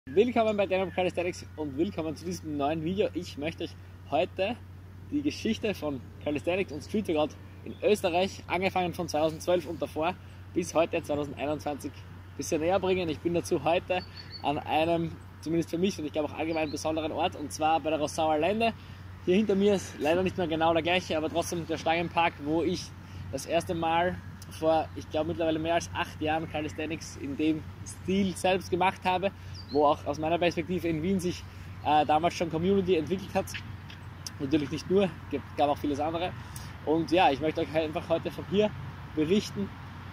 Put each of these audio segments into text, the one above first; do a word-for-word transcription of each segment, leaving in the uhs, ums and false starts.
Willkommen bei Dynamo Calisthenics und willkommen zu diesem neuen Video. Ich möchte euch heute die Geschichte von Calisthenics und Street Workout in Österreich, angefangen von zweitausendzwölf und davor bis heute zweitausendeinundzwanzig, ein bisschen näher bringen. Ich bin dazu heute an einem, zumindest für mich und ich glaube auch allgemein besonderen Ort, und zwar bei der Rossauer Lände. Hier hinter mir ist leider nicht mehr genau der gleiche, aber trotzdem der Stangenpark, wo ich das erste Mal vor, ich glaube mittlerweile mehr als acht Jahren Calisthenics in dem Stil selbst gemacht habe, wo auch aus meiner Perspektive in Wien sich äh, damals schon Community entwickelt hat. Natürlich nicht nur, es gab auch vieles andere. Und ja, ich möchte euch einfach heute von hier berichten,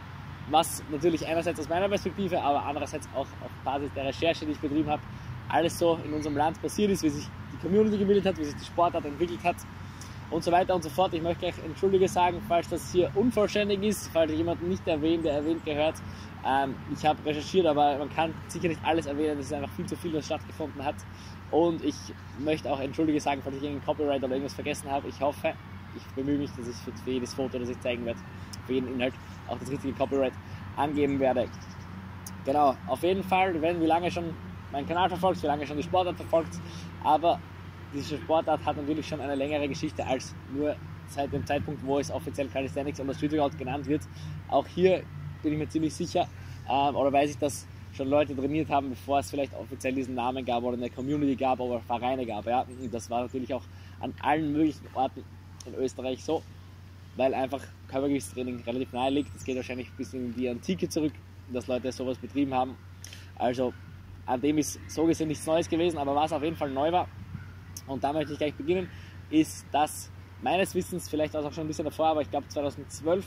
was natürlich einerseits aus meiner Perspektive, aber andererseits auch auf Basis der Recherche, die ich betrieben habe, alles so in unserem Land passiert ist, wie sich die Community gebildet hat, wie sich die Sportart entwickelt hat und so weiter und so fort. Ich möchte gleich Entschuldige sagen, falls das hier unvollständig ist, falls ich jemanden nicht erwähnt, der erwähnt gehört. Ähm, ich habe recherchiert, aber man kann sicher nicht alles erwähnen, es ist einfach viel zu viel, was stattgefunden hat. Und ich möchte auch Entschuldige sagen, falls ich irgendein Copyright oder irgendwas vergessen habe. Ich hoffe, ich bemühe mich, dass ich für jedes Foto, das ich zeigen werde, für jeden Inhalt auch das richtige Copyright angeben werde. Genau, auf jeden Fall, wenn wie lange schon meinen Kanal verfolgt, wie lange schon die Sportart verfolgt, aber diese Sportart hat natürlich schon eine längere Geschichte als nur seit dem Zeitpunkt, wo es offiziell Calisthenics oder Street Workout genannt wird. Auch hier bin ich mir ziemlich sicher, ähm, oder weiß ich, dass schon Leute trainiert haben, bevor es vielleicht offiziell diesen Namen gab oder eine Community gab oder Vereine gab. Ja, das war natürlich auch an allen möglichen Orten in Österreich so, weil einfach Körpergewichtstraining relativ nahe liegt. Es geht wahrscheinlich bis in die Antike zurück, dass Leute sowas betrieben haben. Also an dem ist so gesehen nichts Neues gewesen, aber was auf jeden Fall neu war, und da möchte ich gleich beginnen, ist, dass meines Wissens, vielleicht war es auch schon ein bisschen davor, aber ich glaube zweitausendzwölf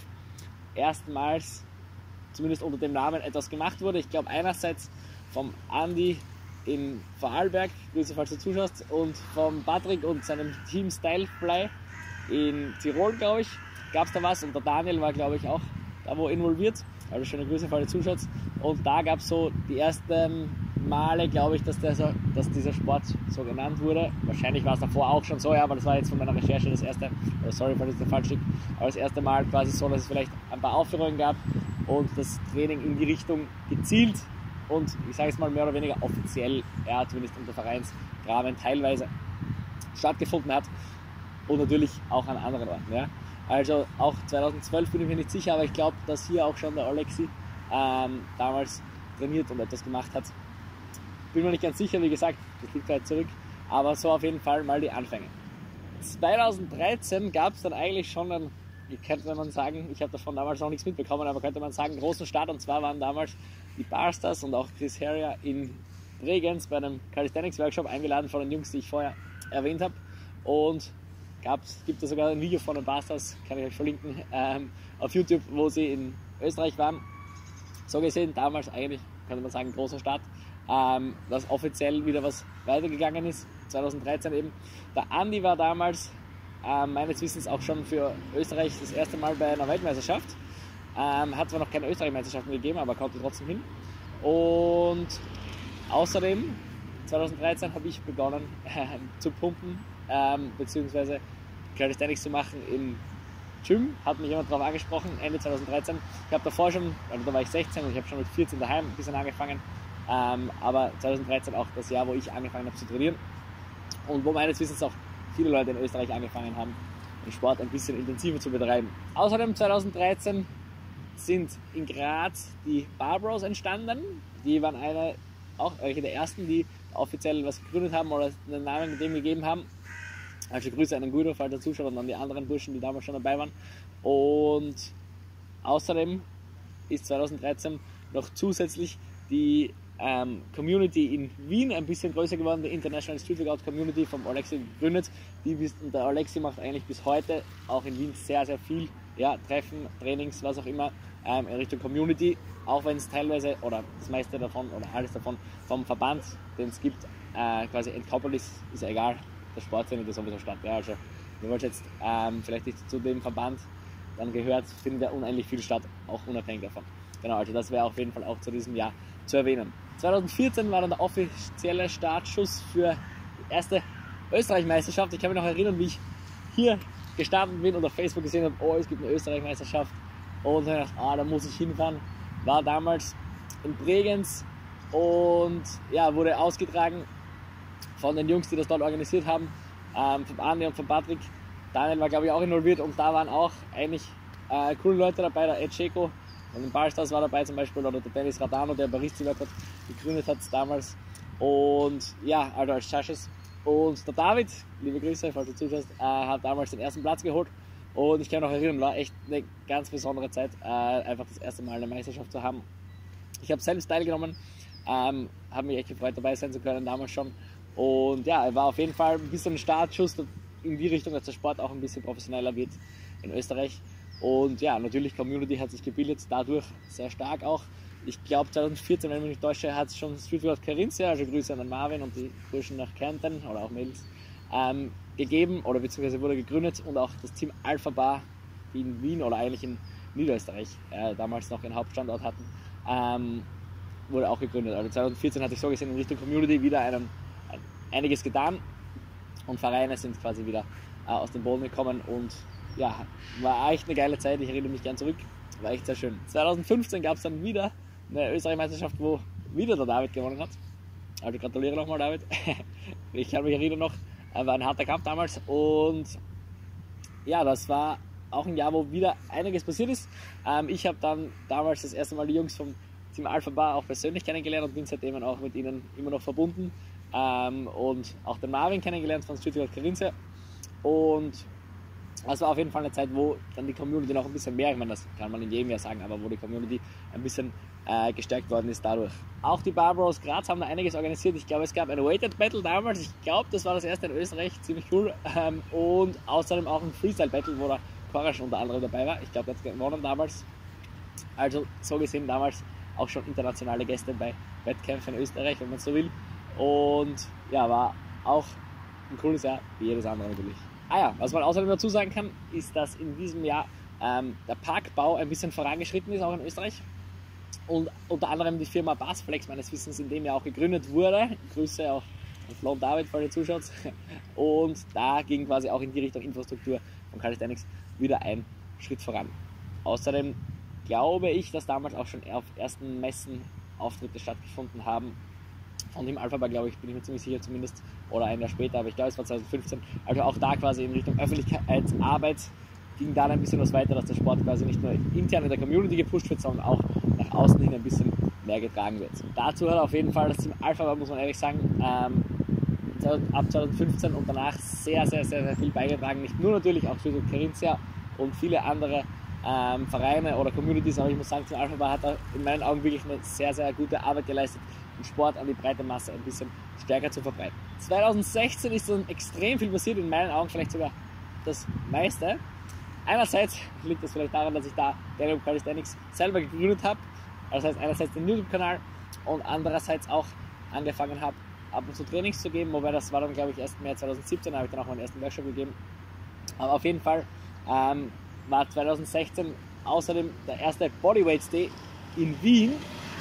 erstmals, zumindest unter dem Namen, etwas gemacht wurde. Ich glaube einerseits vom Andi in Vorarlberg, Grüße falls du zuschaust, und vom Patrick und seinem Team Stylefly in Tirol, glaube ich, gab es da was, und der Daniel war, glaube ich, auch da wo involviert. Also schöne Grüße, falls du zuschaust. Und da gab es so die ersten Male, glaube ich, dass, der so, dass dieser Sport so genannt wurde. Wahrscheinlich war es davor auch schon so, ja, aber das war jetzt von meiner Recherche das erste, oder sorry, falls ich das falsch liegt, aber das erste Mal quasi so, dass es vielleicht ein paar Aufführungen gab und das Training in die Richtung gezielt und ich sage es mal mehr oder weniger offiziell, ja, zumindest unter Vereinsrahmen teilweise stattgefunden hat und natürlich auch an anderen Orten. Ja. Also auch zweitausendzwölf bin ich mir nicht sicher, aber ich glaube, dass hier auch schon der Alexi ähm, damals trainiert und etwas gemacht hat. Bin mir nicht ganz sicher, wie gesagt, das liegt weit zurück, aber so auf jeden Fall mal die Anfänge. zweitausenddreizehn gab es dann eigentlich schon einen, könnte man sagen, ich habe davon damals noch nichts mitbekommen, aber könnte man sagen, großen Start, und zwar waren damals die Barstars und auch Chris Harrier in Bregenz bei einem Calisthenics Workshop eingeladen von den Jungs, die ich vorher erwähnt habe, und gab's, gibt es sogar ein Video von den Barstars, kann ich euch verlinken, ähm, auf YouTube, wo sie in Österreich waren. So gesehen, damals eigentlich, könnte man sagen, großer Start. Ähm, dass offiziell wieder was weitergegangen ist, zweitausenddreizehn eben. Der Andi war damals äh, meines Wissens auch schon für Österreich das erste Mal bei einer Weltmeisterschaft. Ähm, hat zwar noch keine Österreich-Meisterschaften gegeben, aber konnte trotzdem hin. Und außerdem, zweitausenddreizehn habe ich begonnen äh, zu pumpen, ähm, beziehungsweise Calisthenics zu machen im Gym. Hat mich jemand darauf angesprochen, Ende zweitausenddreizehn. Ich habe davor schon, also da war ich sechzehn und ich habe schon mit vierzehn daheim ein bisschen angefangen. Ähm, aber zweitausenddreizehn auch das Jahr, wo ich angefangen habe zu trainieren und wo meines Wissens auch viele Leute in Österreich angefangen haben, den Sport ein bisschen intensiver zu betreiben. Außerdem zweitausenddreizehn sind in Graz die Barbros entstanden. Die waren eine, auch welche der ersten, die offiziell was gegründet haben oder einen Namen mit dem gegeben haben. Also Grüße an den Guido, falls er zuschaut, und an die anderen Burschen, die damals schon dabei waren. Und außerdem ist zweitausenddreizehn noch zusätzlich die ähm, Community in Wien ein bisschen größer geworden, die International Street Workout Community vom Alexi gegründet. Die, und der Alexi macht eigentlich bis heute auch in Wien sehr, sehr viel, ja, Treffen, Trainings, was auch immer, ähm, in Richtung Community, auch wenn es teilweise, oder das meiste davon, oder alles davon vom Verband, den es gibt, äh, quasi entkoppelt ist, ist ja egal, der Sport findet ja sowieso statt. Ja, also, wenn man jetzt ähm, vielleicht nicht zu dem Verband dann gehört, findet ja unendlich viel statt, auch unabhängig davon. Genau, also das wäre auf jeden Fall auch zu diesem Jahr zu erwähnen. zweitausendvierzehn war dann der offizielle Startschuss für die erste Österreich-Meisterschaft. Ich kann mich noch erinnern, wie ich hier gestartet bin und auf Facebook gesehen habe, oh, es gibt eine Österreich-Meisterschaft. Und dann dachte ich, ah, da muss ich hinfahren. War damals in Bregenz und ja, wurde ausgetragen von den Jungs, die das dort organisiert haben, ähm, von Andi und von Patrick. Daniel war, glaube ich, auch involviert und da waren auch eigentlich äh, coole Leute dabei, der Ed Scheko und den Ballstars war dabei zum Beispiel, oder der Dennis Radano, der Barista-Workout gegründet hat damals. Und ja, also als Judges. Und der David, liebe Grüße, falls du zuschaust, äh, hat damals den ersten Platz geholt. Und ich kann mich noch erinnern, war echt eine ganz besondere Zeit, äh, einfach das erste Mal eine Meisterschaft zu haben. Ich habe selbst teilgenommen, ähm, habe mich echt gefreut, dabei sein zu können, damals schon. Und ja, war auf jeden Fall ein bisschen ein Startschuss in die Richtung, dass der Sport auch ein bisschen professioneller wird in Österreich. Und ja, natürlich, Community hat sich gebildet, dadurch sehr stark auch. Ich glaube zwanzig vierzehn, wenn ich mich nicht täusche, hat es schon Streetworkout Carinthia, also Grüße an den Marvin und die Burschen nach Kärnten oder auch Mädels, ähm, gegeben oder beziehungsweise wurde gegründet, und auch das Team Alpha Bar, die in Wien oder eigentlich in Niederösterreich äh, damals noch einen Hauptstandort hatten, ähm, wurde auch gegründet. Also zwanzig vierzehn hatte ich so gesehen in Richtung Community wieder einen, ein, einiges getan, und Vereine sind quasi wieder äh, aus dem Boden gekommen, und ja, war echt eine geile Zeit, ich erinnere mich gern zurück, war echt sehr schön. zwanzig fünfzehn gab es dann wieder eine Österreich-Meisterschaft, wo wieder der David gewonnen hat. Also gratuliere nochmal, David. Ich kann mich erinnern noch, war ein harter Kampf damals, und ja, das war auch ein Jahr, wo wieder einiges passiert ist. Ähm, ich habe dann damals das erste Mal die Jungs vom Team Alpha Bar auch persönlich kennengelernt und bin seitdem auch mit ihnen immer noch verbunden. Ähm, und auch den Marvin kennengelernt von Streetworkout Carinthia. Und das war auf jeden Fall eine Zeit, wo dann die Community noch ein bisschen mehr, ich meine, das kann man in jedem Jahr sagen, aber wo die Community ein bisschen äh, gestärkt worden ist dadurch. Auch die Barbros Graz haben da einiges organisiert. Ich glaube, es gab ein Weighted Battle damals. Ich glaube, das war das erste in Österreich, ziemlich cool. Ähm, und außerdem auch ein Freestyle Battle, wo der Korasch unter anderem dabei war. Ich glaube, der hat gewonnen damals. Also so gesehen damals auch schon internationale Gäste bei Wettkämpfen in Österreich, wenn man so will. Und ja, war auch ein cooles Jahr, wie jedes andere natürlich. Ah ja, was man außerdem dazu sagen kann, ist, dass in diesem Jahr ähm, der Parkbau ein bisschen vorangeschritten ist, auch in Österreich. Und unter anderem die Firma Bassflex meines Wissens in dem Jahr auch gegründet wurde. Grüße auch an Flo und David, falls ihr zuschaut. Und da ging quasi auch in die Richtung Infrastruktur von Calisthenics wieder ein Schritt voran. Außerdem glaube ich, dass damals auch schon auf ersten Messen Auftritte stattgefunden haben. Von dem Alpha Bar, glaube ich, bin ich mir ziemlich sicher zumindest, oder ein Jahr später, aber ich glaube, es war zwanzig fünfzehn. Also auch da quasi in Richtung Öffentlichkeitsarbeit ging da ein bisschen was weiter, dass der Sport quasi nicht nur intern in der Community gepusht wird, sondern auch nach außen hin ein bisschen mehr getragen wird. Dazu hat auf jeden Fall das Team Alpha Bar, muss man ehrlich sagen, ähm, ab zwanzig fünfzehn und danach sehr, sehr, sehr, sehr viel beigetragen. Nicht nur natürlich auch für Carinthia und viele andere ähm, Vereine oder Communities, aber ich muss sagen, Team Alpha Bar hat da in meinen Augen wirklich eine sehr, sehr gute Arbeit geleistet, den Sport an die breite Masse ein bisschen stärker zu verbreiten. zwanzig sechzehn ist dann extrem viel passiert, in meinen Augen vielleicht sogar das meiste. Einerseits liegt das vielleicht daran, dass ich da Daniel Calisthenics selber gegründet habe, das heißt einerseits den YouTube-Kanal und andererseits auch angefangen habe, ab und zu Trainings zu geben, wobei das war dann, glaube ich, erst im März zwanzig siebzehn, da habe ich dann auch meinen ersten Workshop gegeben. Aber auf jeden Fall ähm, war zwanzig sechzehn außerdem der erste Bodyweights Day in Wien,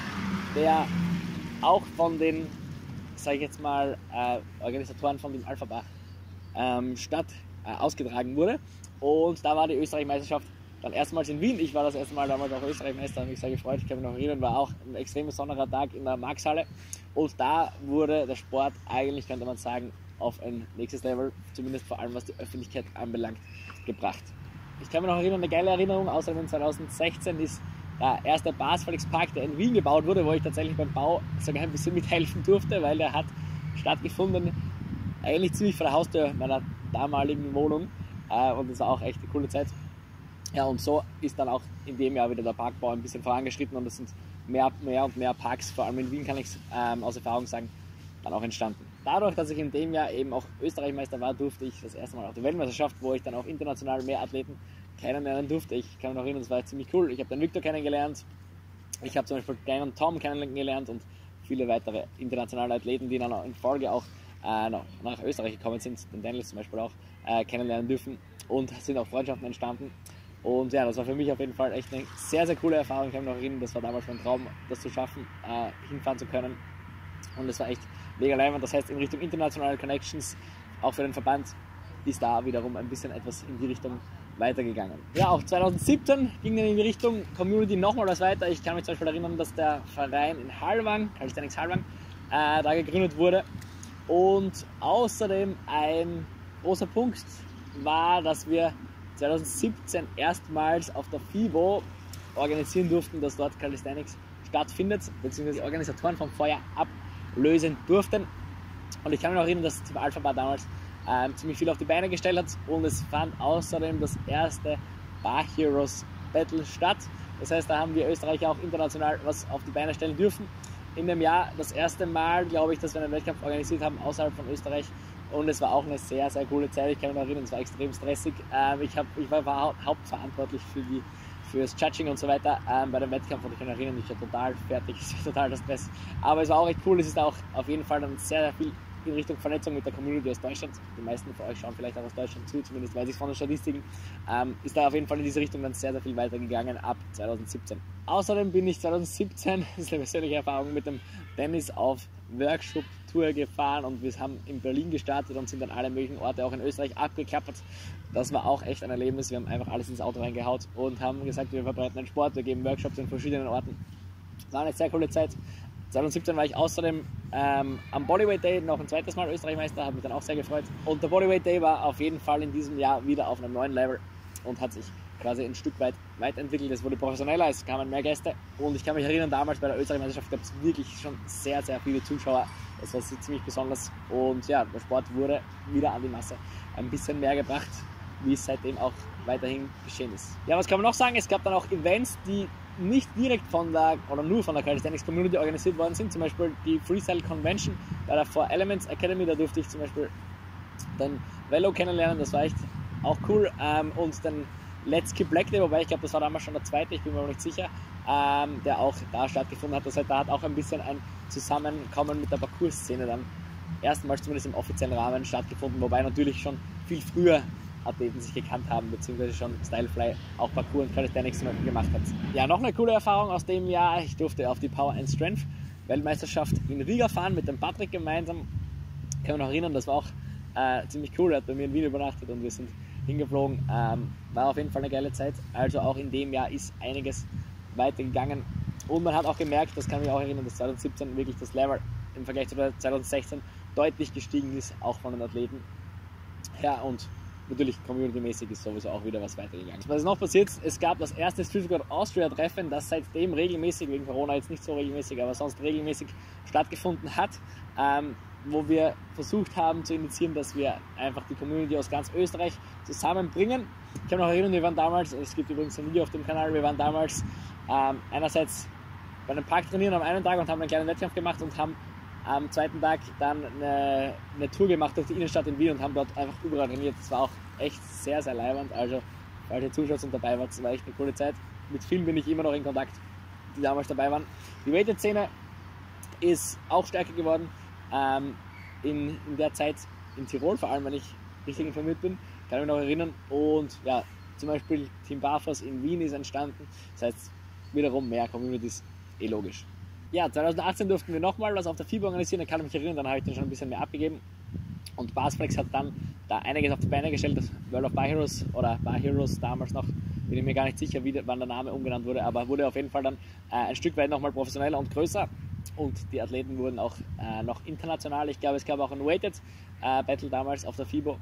der auch von den, sage ich jetzt mal, äh, Organisatoren von dem Alpha Bar ähm, Stadt äh, ausgetragen wurde. Und da war die Österreich-Meisterschaft dann erstmals in Wien. Ich war das erste Mal damals auch Österreich-Meister, habe mich sehr gefreut. Ich kann mich noch erinnern, war auch ein extrem besonderer Tag in der Marxhalle. Und da wurde der Sport eigentlich, könnte man sagen, auf ein nächstes Level, zumindest vor allem was die Öffentlichkeit anbelangt, gebracht. Ich kann mich noch erinnern, eine geile Erinnerung, außerdem in zwanzig sechzehn ist der erste Bassflex Park, der in Wien gebaut wurde, wo ich tatsächlich beim Bau sogar ein bisschen mithelfen durfte, weil der hat stattgefunden, eigentlich ziemlich vor der Haustür meiner damaligen Wohnung. Und das war auch echt eine coole Zeit. Ja, und so ist dann auch in dem Jahr wieder der Parkbau ein bisschen vorangeschritten und es sind mehr, mehr und mehr Parks, vor allem in Wien kann ich es ähm, aus Erfahrung sagen, dann auch entstanden. Dadurch, dass ich in dem Jahr eben auch Österreichmeister war, durfte ich das erste Mal auf die Weltmeisterschaft, wo ich dann auch international mehr Athleten kennenlernen durfte. Ich kann mich noch erinnern, das war ziemlich cool. Ich habe den Victor kennengelernt, ich habe zum Beispiel Dan und Tom kennengelernt und viele weitere internationale Athleten, die dann in Folge auch äh, nach, nach Österreich gekommen sind, den Daniel zum Beispiel auch äh, kennenlernen dürfen und sind auch Freundschaften entstanden. Und ja, das war für mich auf jeden Fall echt eine sehr, sehr coole Erfahrung. Ich kann mich noch erinnern, das war damals mein Traum, das zu schaffen, äh, hinfahren zu können. Und es war echt mega leibend. Das heißt, in Richtung internationale Connections, auch für den Verband, ist da wiederum ein bisschen etwas in die Richtung weitergegangen. Ja, auch zwanzig siebzehn ging dann in die Richtung Community nochmal was weiter. Ich kann mich zum Beispiel erinnern, dass der Verein in Halvang, Calisthenics Halvang, äh, da gegründet wurde. Und außerdem ein großer Punkt war, dass wir zwanzig siebzehn erstmals auf der FIBO organisieren durften, dass dort Calisthenics stattfindet, beziehungsweise Organisatoren vom Vorjahr ablösen durften. Und ich kann mich noch erinnern, dass Team Alpha Bar damals ähm, ziemlich viel auf die Beine gestellt hat und es fand außerdem das erste Bar Heroes Battle statt. Das heißt, da haben wir Österreicher auch international was auf die Beine stellen dürfen. In dem Jahr das erste Mal, glaube ich, dass wir einen Wettkampf organisiert haben außerhalb von Österreich. Und es war auch eine sehr, sehr coole Zeit. Ich kann mich noch erinnern, es war extrem stressig. Ähm, ich, hab, ich war, war hauptverantwortlich für die fürs Judging und so weiter ähm, bei dem Wettkampf, und ich kann mich erinnern, ich war total fertig, es war total der Stress. Aber es war auch echt cool, es ist auch auf jeden Fall dann sehr, sehr viel in Richtung Vernetzung mit der Community aus Deutschland. Die meisten von euch schauen vielleicht auch aus Deutschland zu, zumindest weiß ich es von den Statistiken. Ähm, ist da auf jeden Fall in diese Richtung dann sehr, sehr viel weitergegangen ab zwanzig siebzehn. Außerdem bin ich zwanzig siebzehn, das ist eine persönliche Erfahrung, mit dem Dennis auf Workshop-Tour gefahren und wir haben in Berlin gestartet und sind dann alle möglichen Orte auch in Österreich abgeklappert. Das war auch echt ein Erlebnis. Wir haben einfach alles ins Auto reingehaut und haben gesagt, wir verbreiten einen Sport, wir geben Workshops in verschiedenen Orten. Das war eine sehr coole Zeit. zwanzig siebzehn war ich außerdem ähm, am Bodyweight Day noch ein zweites Mal Österreichmeister, habe mich dann auch sehr gefreut. Und der Bodyweight Day war auf jeden Fall in diesem Jahr wieder auf einem neuen Level und hat sich quasi ein Stück weit weiterentwickelt. Es wurde professioneller, es kamen mehr Gäste und ich kann mich erinnern, damals bei der Österreichmeisterschaft gab es wirklich schon sehr, sehr viele Zuschauer. Es war ziemlich besonders und ja, der Sport wurde wieder an die Masse ein bisschen mehr gebracht, wie es seitdem auch weiterhin geschehen ist. Ja, was kann man noch sagen? Es gab dann auch Events, die nicht direkt von der oder nur von der Calisthenics Community organisiert worden sind, zum Beispiel die Freestyle Convention bei der Four Elements Academy. Da durfte ich zum Beispiel den Velo kennenlernen, das war echt auch cool, ähm, und den Let's Keep Black Day, wobei ich glaube, das war damals schon der zweite, ich bin mir aber nicht sicher, ähm, der auch da stattgefunden hat. Das heißt, da hat auch ein bisschen ein Zusammenkommen mit der Parcours-Szene dann erstmals zumindest im offiziellen Rahmen stattgefunden, wobei natürlich schon viel früher Athleten sich gekannt haben, beziehungsweise schon Stylefly auch Parkour und Calisthenics zum Beispiel gemacht hat. Ja, noch eine coole Erfahrung aus dem Jahr, ich durfte auf die Power and Strength Weltmeisterschaft in Riga fahren mit dem Patrick gemeinsam. Ich kann mich noch erinnern, das war auch äh, ziemlich cool, er hat bei mir in Wien übernachtet und wir sind hingeflogen, ähm, war auf jeden Fall eine geile Zeit. Also auch in dem Jahr ist einiges weitergegangen und man hat auch gemerkt, das kann mich auch erinnern, dass zwanzig siebzehn wirklich das Level im Vergleich zu zwanzig sechzehn deutlich gestiegen ist, auch von den Athleten. Ja, und natürlich community-mäßig ist sowieso auch wieder was weitergegangen. Was ist noch passiert? Es gab das erste Street Workout Austria Treffen, das seitdem regelmäßig, wegen Corona jetzt nicht so regelmäßig, aber sonst regelmäßig stattgefunden hat, ähm, wo wir versucht haben zu initiieren, dass wir einfach die Community aus ganz Österreich zusammenbringen. Ich kann mich noch erinnern, wir waren damals, es gibt übrigens ein Video auf dem Kanal, wir waren damals ähm, einerseits bei einem Park trainieren am einen Tag und haben einen kleinen Wettkampf gemacht und haben am zweiten Tag dann eine, eine Tour gemacht durch die Innenstadt in Wien und haben dort einfach überall trainiert. Das war auch echt sehr, sehr leiwand. Also, falls ihr Zuschauer und dabei wart, das war echt eine coole Zeit. Mit vielen bin ich immer noch in Kontakt, die damals dabei waren. Die Weighted-Szene ist auch stärker geworden. Ähm, in, in der Zeit in Tirol, vor allem wenn ich richtig informiert bin, kann ich mich noch erinnern. Und ja, zum Beispiel Team Barfos in Wien ist entstanden. Das heißt, wiederum mehr Communities, eh logisch. Ja, zwanzig achtzehn durften wir nochmal was auf der FIBO organisieren, da kann ich mich erinnern, dann habe ich dann schon ein bisschen mehr abgegeben. Und Barsflex hat dann da einiges auf die Beine gestellt, das World of Bar Heroes oder Bar Heroes damals noch, bin ich mir gar nicht sicher, wie, wann der Name umgenannt wurde, aber wurde auf jeden Fall dann äh, ein Stück weit nochmal professioneller und größer. Und die Athleten wurden auch äh, noch international. Ich glaube, es gab auch ein Weighted äh, Battle damals auf der FIBO.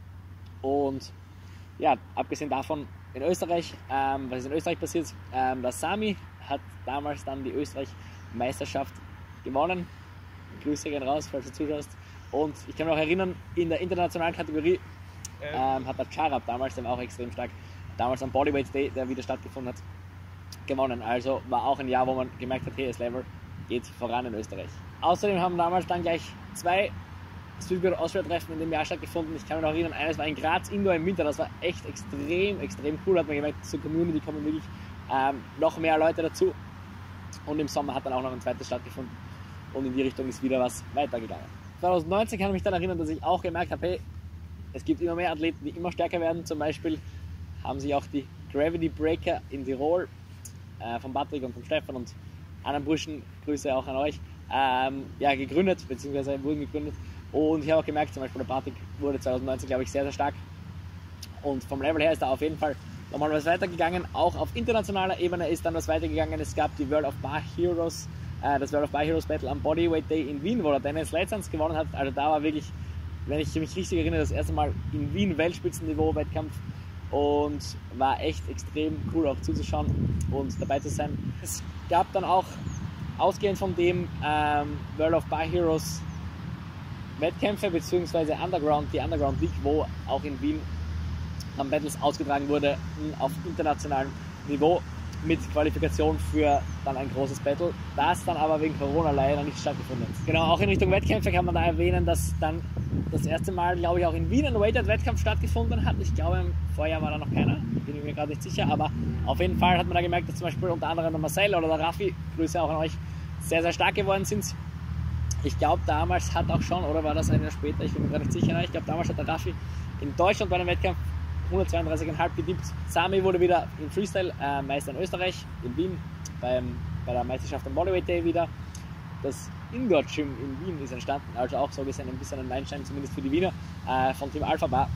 Und ja, abgesehen davon in Österreich, ähm, was ist in Österreich passiert, ähm, der Sami hat damals dann die Österreich-Meisterschaft gewonnen. Grüße gehen raus, falls du zuschaust. Und ich kann mich auch erinnern, in der internationalen Kategorie ähm, hat der Charab damals, der war auch extrem stark, damals am Bodyweight Day, der wieder stattgefunden hat, gewonnen. Also war auch ein Jahr, wo man gemerkt hat, hey, das Level geht voran in Österreich. Außerdem haben damals dann gleich zwei Street Workout Austria Treffen in dem Jahr stattgefunden. Ich kann mich noch erinnern, eines war in Graz Indoor im Winter, das war echt extrem, extrem cool. Hat man gemerkt, zur Community kommen wirklich ähm, noch mehr Leute dazu. Und im Sommer hat dann auch noch ein zweites stattgefunden. Und in die Richtung ist wieder was weitergegangen. zwanzig neunzehn kann ich mich dann erinnern, dass ich auch gemerkt habe, hey, es gibt immer mehr Athleten, die immer stärker werden. Zum Beispiel haben sich auch die Gravity Breaker in Tirol äh, von Patrick und von Stefan und anderen Burschen, Grüße auch an euch, ähm, ja, gegründet, beziehungsweise wurden gegründet. Und ich habe auch gemerkt, zum Beispiel der Patrick wurde zwanzig neunzehn, glaube ich, sehr, sehr stark. und vom Level her ist da auf jeden Fall nochmal was weitergegangen. Auch auf internationaler Ebene ist dann was weitergegangen. Es gab die World of Bar Heroes, äh, das World of Bar Heroes Battle am Bodyweight Day in Wien, wo der Dennis Leitzans gewonnen hat. Also da war wirklich, wenn ich mich richtig erinnere, das erste Mal in Wien Weltspitzenniveau-Wettkampf und war echt extrem cool auch zuzuschauen und dabei zu sein. Es gab dann auch, ausgehend von dem ähm, World of Bar Heroes Wettkämpfe bzw. Underground, die Underground League, wo auch in Wien am Battles ausgetragen wurde auf internationalem Niveau mit Qualifikation für dann ein großes Battle, das dann aber wegen Corona leider nicht stattgefunden hat. Genau, auch in Richtung Wettkämpfe kann man da erwähnen, dass dann das erste Mal, glaube ich, auch in Wien ein Weighted-Wettkampf stattgefunden hat. Ich glaube, im Vorjahr war da noch keiner, bin ich mir gerade nicht sicher, aber auf jeden Fall hat man da gemerkt, dass zum Beispiel unter anderem der Marcel oder der Raffi, Grüße auch an euch, sehr, sehr stark geworden sind. Ich glaube, damals hat auch schon, oder war das ein Jahr später, ich bin mir gerade nicht sicher, ich glaube, damals hat der Raffi in Deutschland bei einem Wettkampf hundertzweiunddreißig Komma fünf gedippt. Sami wurde wieder im Freestyle äh, Meister in Österreich, in Wien, beim, bei der Meisterschaft am Bodyweight Day wieder. Das Indoor Gym in Wien ist entstanden, also auch so gesehen ein bisschen ein Meilenstein, zumindest für die Wiener, äh, von Team Alpha Bar.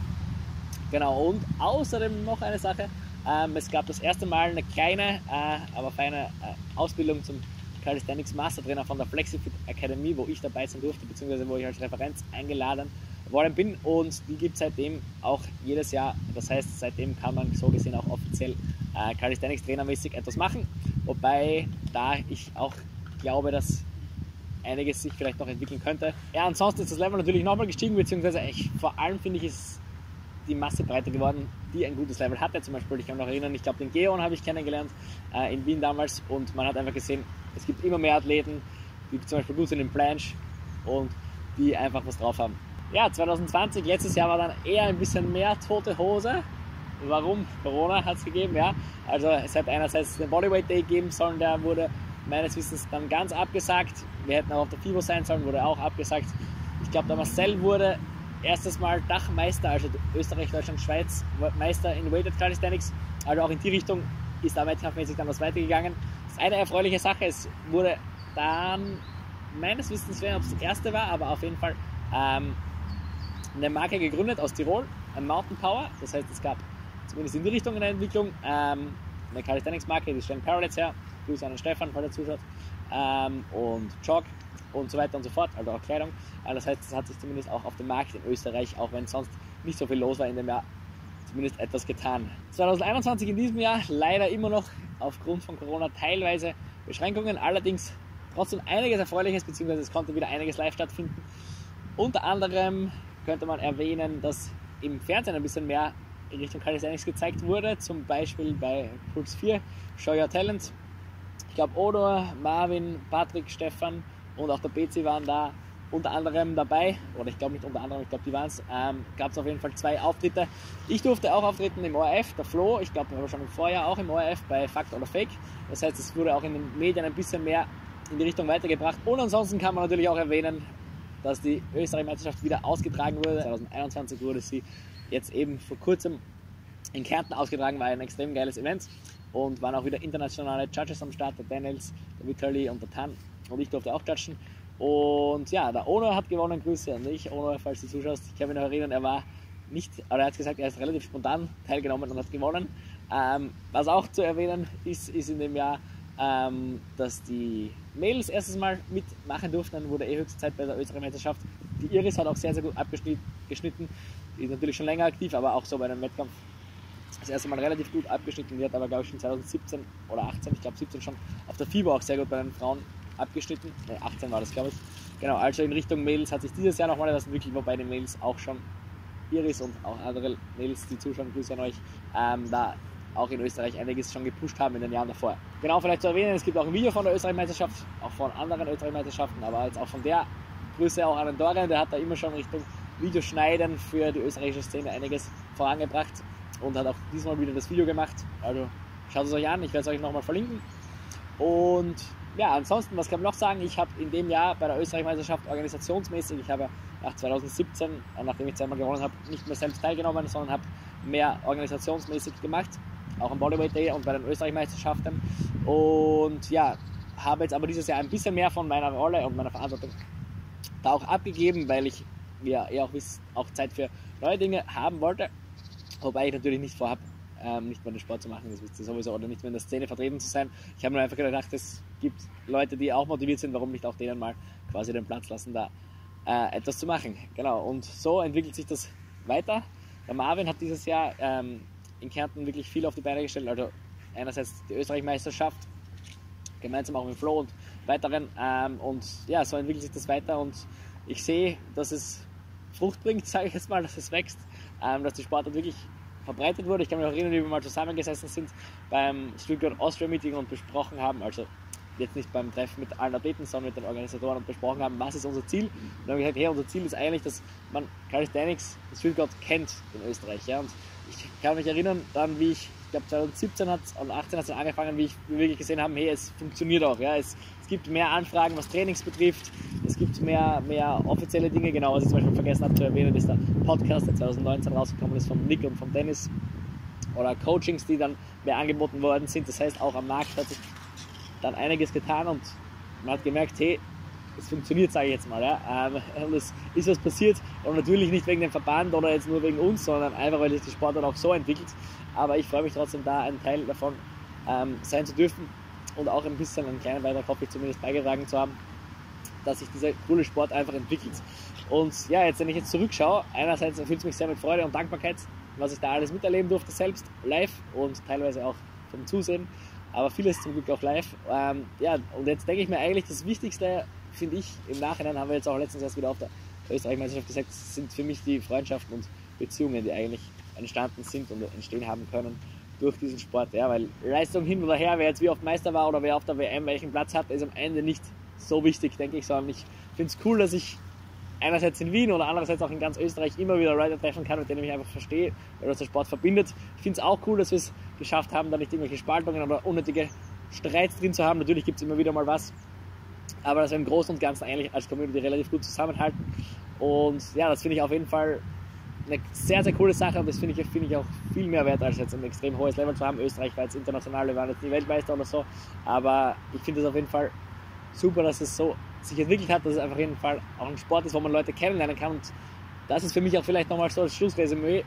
Genau, und außerdem noch eine Sache, ähm, es gab das erste Mal eine kleine, äh, aber feine äh, Ausbildung zum Calisthenics Master Trainer von der Flexifit Academy, wo ich dabei sein durfte, beziehungsweise wo ich als Referenz eingeladen worden bin, und die gibt es seitdem auch jedes Jahr. Das heißt, seitdem kann man so gesehen auch offiziell äh, Calisthenics trainermäßig etwas machen, wobei da ich auch glaube, dass einiges sich vielleicht noch entwickeln könnte. Ja, ansonsten ist das Level natürlich nochmal gestiegen, beziehungsweise ich, vor allem finde ich, ist die Masse breiter geworden, die ein gutes Level hatte. Zum Beispiel, ich kann mich noch erinnern, ich glaube, den Geon habe ich kennengelernt äh, in Wien damals, und man hat einfach gesehen, es gibt immer mehr Athleten, die zum Beispiel gut sind im Planche und die einfach was drauf haben. Ja, zwanzig zwanzig, letztes Jahr war dann eher ein bisschen mehr tote Hose. Warum? Corona hat es gegeben, ja. Also es hat einerseits den Bodyweight Day geben sollen, der wurde meines Wissens dann ganz abgesagt. Wir hätten auch auf der FIBO sein sollen, wurde auch abgesagt. Ich glaube, der Marcel wurde erstes Mal Dachmeister, also Österreich, Deutschland, Schweiz, Meister in Weighted Calisthenics. Also auch in die Richtung ist da wettkampfmäßig dann was weitergegangen. Das ist eine erfreuliche Sache. Es wurde dann meines Wissens, ob es das erste war, aber auf jeden Fall ähm, eine Marke gegründet aus Tirol, ein Mountain Power. Das heißt, es gab zumindest in die Richtung eine Entwicklung, ähm, eine Calisthenics-Marke, die stellen Parallels her. Grüße an den Stefan, falls er zuschaut. Ähm, und Jog und so weiter und so fort, also auch Kleidung. Also das heißt, es hat sich zumindest auch auf dem Markt in Österreich, auch wenn sonst nicht so viel los war in dem Jahr, zumindest etwas getan. zwanzig einundzwanzig in diesem Jahr leider immer noch aufgrund von Corona teilweise Beschränkungen, allerdings trotzdem einiges Erfreuliches, beziehungsweise es konnte wieder einiges live stattfinden. Unter anderem könnte man erwähnen, dass im Fernsehen ein bisschen mehr in Richtung Calisthenics gezeigt wurde, zum Beispiel bei Puls vier, Show Your Talent. Ich glaube, Odo, Marvin, Patrick, Stefan und auch der B C waren da unter anderem dabei, oder ich glaube nicht unter anderem, ich glaube die waren es, ähm, gab es auf jeden Fall zwei Auftritte. Ich durfte auch auftreten im O R F, der Flo, ich glaube, wir waren schon im Vorjahr auch im O R F bei Fact oder Fake. Das heißt, es wurde auch in den Medien ein bisschen mehr in die Richtung weitergebracht. Und ansonsten kann man natürlich auch erwähnen, dass die Österreich-Meisterschaft wieder ausgetragen wurde. zwanzig einundzwanzig wurde sie jetzt eben vor kurzem in Kärnten ausgetragen, war ein extrem geiles Event und waren auch wieder internationale Judges am Start, der Daniels, der Vitali und der Tan, und ich durfte auch judgen. Und ja, der Ono hat gewonnen, Grüße an dich, Ono, falls du zuschaust. Ich kann mich noch erinnern, er war nicht, aber er hat gesagt, er ist relativ spontan teilgenommen und hat gewonnen. Ähm, was auch zu erwähnen ist, ist in dem Jahr, ähm, dass die Mädels erstes Mal mitmachen durften. Dann wurde eh höchste Zeit bei der Österreich-Meisterschaft. Die Iris hat auch sehr, sehr gut abgeschnitten. Die ist natürlich schon länger aktiv, aber auch so bei einem Wettkampf das erste Mal relativ gut abgeschnitten. Die hat aber, glaube ich, schon zwanzig siebzehn oder achtzehn, ich glaube siebzehn schon, auf der FIBO auch sehr gut bei den Frauen abgeschnitten. Ne, achtzehn war das, glaube ich. Genau, also in Richtung Mädels hat sich dieses Jahr nochmal etwas entwickelt, wobei die Mädels auch schon, Iris und auch andere Mädels, die zuschauen, Grüße an euch, ähm, da auch in Österreich einiges schon gepusht haben in den Jahren davor. Genau, vielleicht zu erwähnen, es gibt auch ein Video von der Österreich-Meisterschaft, auch von anderen Österreich-Meisterschaften, aber jetzt auch von der. Grüße auch an den Dorian, der hat da immer schon Richtung Videoschneiden für die österreichische Szene einiges vorangebracht und hat auch diesmal wieder das Video gemacht. Also schaut es euch an, ich werde es euch nochmal verlinken. Und ja, ansonsten, was kann man noch sagen? Ich habe in dem Jahr bei der Österreich-Meisterschaft organisationsmäßig, ich habe nach zwanzig siebzehn, nachdem ich zweimal gewonnen habe, nicht mehr selbst teilgenommen, sondern habe mehr organisationsmäßig gemacht, auch am Bodyweight Day und bei den Österreich-Meisterschaften. Und ja, habe jetzt aber dieses Jahr ein bisschen mehr von meiner Rolle und meiner Verantwortung da auch abgegeben, weil ich, wie ihr auch wisst, auch Zeit für neue Dinge haben wollte. Wobei ich natürlich nicht vorhabe, ähm, nicht mehr den Sport zu machen, das wisst ihr sowieso, oder nicht mehr in der Szene vertreten zu sein. Ich habe mir einfach gedacht, es gibt Leute, die auch motiviert sind, warum nicht auch denen mal quasi den Platz lassen, da äh, etwas zu machen. Genau, und so entwickelt sich das weiter. Der Marvin hat dieses Jahr ähm, in Kärnten wirklich viel auf die Beine gestellt, also einerseits die Österreich-Meisterschaft, gemeinsam auch mit Flo und weiteren, ähm, und ja, so entwickelt sich das weiter und ich sehe, dass es Frucht bringt, sage ich jetzt mal, dass es wächst, ähm, dass die Sportart wirklich verbreitet wurde. Ich kann mich auch erinnern, wie wir mal zusammengesessen sind beim Stuttgart Austria Meeting und besprochen haben, also jetzt nicht beim Treffen mit allen Athleten, sondern mit den Organisatoren und besprochen haben, was ist unser Ziel. Und dann habe ich gesagt, hey, unser Ziel ist eigentlich, dass man Calisthenics in Stuttgart kennt in Österreich. Ja? Und ich kann mich erinnern, dann wie ich, ich glaube zwanzig siebzehn hat und achtzehn hat es angefangen, wie ich wie wirklich gesehen habe, hey, es funktioniert auch. Ja? Es, es gibt mehr Anfragen, was Trainings betrifft. Es gibt mehr, mehr offizielle Dinge. Genau, was ich zum Beispiel vergessen habe zu erwähnen, ist der Podcast, der zwanzig neunzehn rausgekommen ist, von Nick und von Dennis. Oder Coachings, die dann mehr angeboten worden sind. Das heißt, auch am Markt hat sich dann einiges getan und man hat gemerkt, hey, es funktioniert, sage ich jetzt mal. Ja? Und es ist was passiert und natürlich nicht wegen dem Verband oder jetzt nur wegen uns, sondern einfach, weil sich die Sportart auch so entwickelt. Aber ich freue mich trotzdem, da ein Teil davon ähm, sein zu dürfen und auch ein bisschen einen kleinen Beitrag, hoffe ich, zumindest beigetragen zu haben, dass sich dieser coole Sport einfach entwickelt. Und ja, jetzt, wenn ich jetzt zurückschaue, einerseits erfüllt es mich sehr mit Freude und Dankbarkeit, was ich da alles miterleben durfte, selbst live und teilweise auch vom Zusehen, aber vieles zum Glück auch live. Ähm, ja, und jetzt denke ich mir eigentlich, das Wichtigste, finde ich, im Nachhinein haben wir jetzt auch letztens erst wieder auf der Österreich-Meisterschaft gesagt, sind für mich die Freundschaften und Beziehungen, die eigentlich entstanden sind und entstehen haben können durch diesen Sport. Ja, weil Leistung hin oder her, wer jetzt wie oft Meister war oder wer auf der W M welchen Platz hat, ist am Ende nicht so wichtig, denke ich, sondern ich finde es cool, dass ich einerseits in Wien oder andererseits auch in ganz Österreich immer wieder Leute treffen kann, mit denen ich einfach verstehe, weil das der Sport verbindet. Ich finde es auch cool, dass wir es geschafft haben, da nicht irgendwelche Spaltungen oder unnötige Streits drin zu haben. Natürlich gibt es immer wieder mal was, aber dass wir im Großen und Ganzen eigentlich als Community relativ gut zusammenhalten. Und ja, das finde ich auf jeden Fall eine sehr, sehr coole Sache und das finde ich, find ich auch viel mehr wert, als jetzt ein extrem hohes Level zu haben. Österreich war jetzt international, wir waren jetzt nie Weltmeister oder so, aber ich finde es auf jeden Fall super, dass es so sich entwickelt hat, dass es einfach auf jeden Fall auch ein Sport ist, wo man Leute kennenlernen kann und das ist für mich auch vielleicht nochmal so als Schlussresümee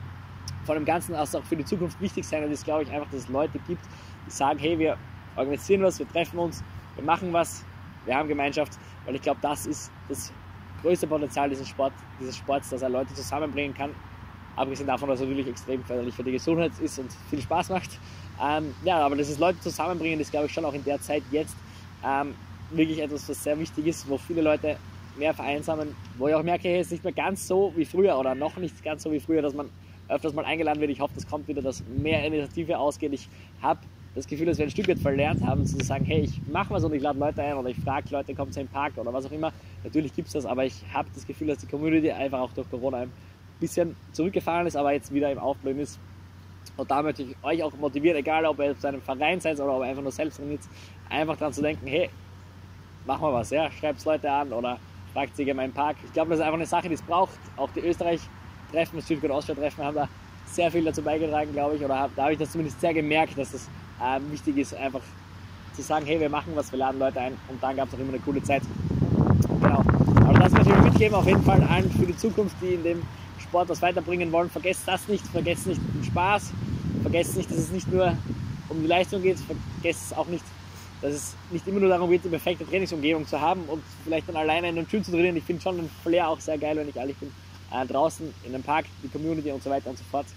von dem Ganzen, was auch für die Zukunft wichtig sein wird, ist, glaube ich, einfach, dass es Leute gibt, die sagen, hey, wir organisieren was, wir treffen uns, wir machen was, wir haben Gemeinschaft, weil ich glaube, das ist das größte Potenzial dieses, Sport, dieses Sports, dass er Leute zusammenbringen kann, abgesehen davon, dass er natürlich extrem förderlich für die Gesundheit ist und viel Spaß macht. Ähm, ja, aber dieses Leute zusammenbringen, ist, glaube ich, schon auch in der Zeit jetzt ähm, wirklich etwas, was sehr wichtig ist, wo viele Leute mehr vereinsamen, wo ich auch merke, hey, es ist nicht mehr ganz so wie früher oder noch nicht ganz so wie früher, dass man öfters mal eingeladen wird. Ich hoffe, das kommt wieder, dass mehr Initiative ausgeht. Ich habe das Gefühl, dass wir ein Stück weit verlernt haben, zu sagen, hey, ich mache was und ich lade Leute ein oder ich frage Leute, kommt zu einem Park oder was auch immer. Natürlich gibt es das, aber ich habe das Gefühl, dass die Community einfach auch durch Corona ein bisschen zurückgefahren ist, aber jetzt wieder im Aufblühen ist. Und da möchte ich euch auch motivieren, egal ob ihr zu einem Verein seid oder ob ihr einfach nur selbst trainiert, einfach daran zu denken, hey, mach mal was, ja, schreibt Leute an oder fragt sie in meinen Park. Ich glaube, das ist einfach eine Sache, die es braucht. Auch die Österreich-Treffen, das Stuttgart Austria-Treffen haben da sehr viel dazu beigetragen, glaube ich, oder hab, da habe ich das zumindest sehr gemerkt, dass das ähm, wichtig ist, einfach zu sagen, hey, wir machen was, wir laden Leute ein und dann gab es auch immer eine coole Zeit. Genau. Aber das möchte ich mitgeben, auf jeden Fall allen für die Zukunft, die in dem Sport was weiterbringen wollen. Vergesst das nicht, vergesst nicht den Spaß, vergesst nicht, dass es nicht nur um die Leistung geht, vergesst es auch nicht, dass es nicht immer nur darum geht, die perfekte Trainingsumgebung zu haben und vielleicht dann alleine in einem Gym zu trainieren. Ich finde schon den Flair auch sehr geil, wenn ich ehrlich bin, äh, draußen in einem Park, die Community und so weiter und so fort.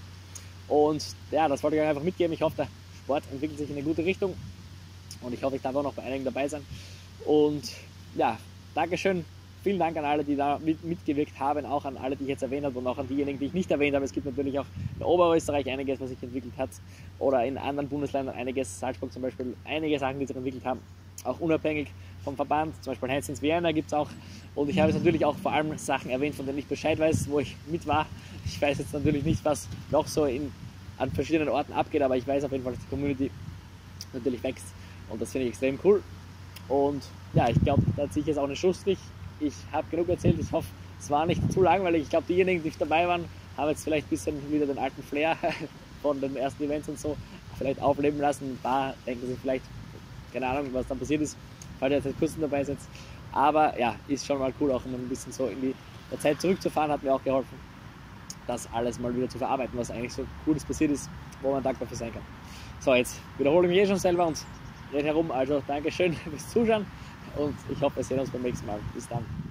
Und ja, das wollte ich euch einfach mitgeben. Ich hoffe, der Sport entwickelt sich in eine gute Richtung und ich hoffe, ich darf auch noch bei einigen dabei sein. Und ja, Dankeschön. Vielen Dank an alle, die da mit, mitgewirkt haben, auch an alle, die ich jetzt erwähnt habe und auch an diejenigen, die ich nicht erwähnt habe. Es gibt natürlich auch in Oberösterreich einiges, was sich entwickelt hat oder in anderen Bundesländern einiges, Salzburg zum Beispiel, einige Sachen, die sich entwickelt haben, auch unabhängig vom Verband, zum Beispiel Heinz ins Vienna gibt es auch und ich habe jetzt natürlich auch vor allem Sachen erwähnt, von denen ich Bescheid weiß, wo ich mit war. Ich weiß jetzt natürlich nicht, was noch so in, an verschiedenen Orten abgeht, aber ich weiß auf jeden Fall, dass die Community natürlich wächst und das finde ich extrem cool und ja, ich glaube, da ziehe ich jetzt auch einen Schlussstrich. Ich habe genug erzählt, ich hoffe, es war nicht zu langweilig. Ich glaube, diejenigen, die dabei waren, haben jetzt vielleicht ein bisschen wieder den alten Flair von den ersten Events und so vielleicht aufleben lassen. Ein paar denken sich vielleicht, keine Ahnung, was dann passiert ist, falls ihr jetzt seit kurzem dabei seid. Aber ja, ist schon mal cool, auch immer ein bisschen so in die der Zeit zurückzufahren, hat mir auch geholfen. das alles mal wieder zu verarbeiten, was eigentlich so Cooles passiert ist, wo man dankbar für sein kann. So, jetzt wiederhole ich mich eh schon selber und rede herum. Also Dankeschön fürs Zuschauen und ich hoffe, wir sehen uns beim nächsten Mal. Bis dann.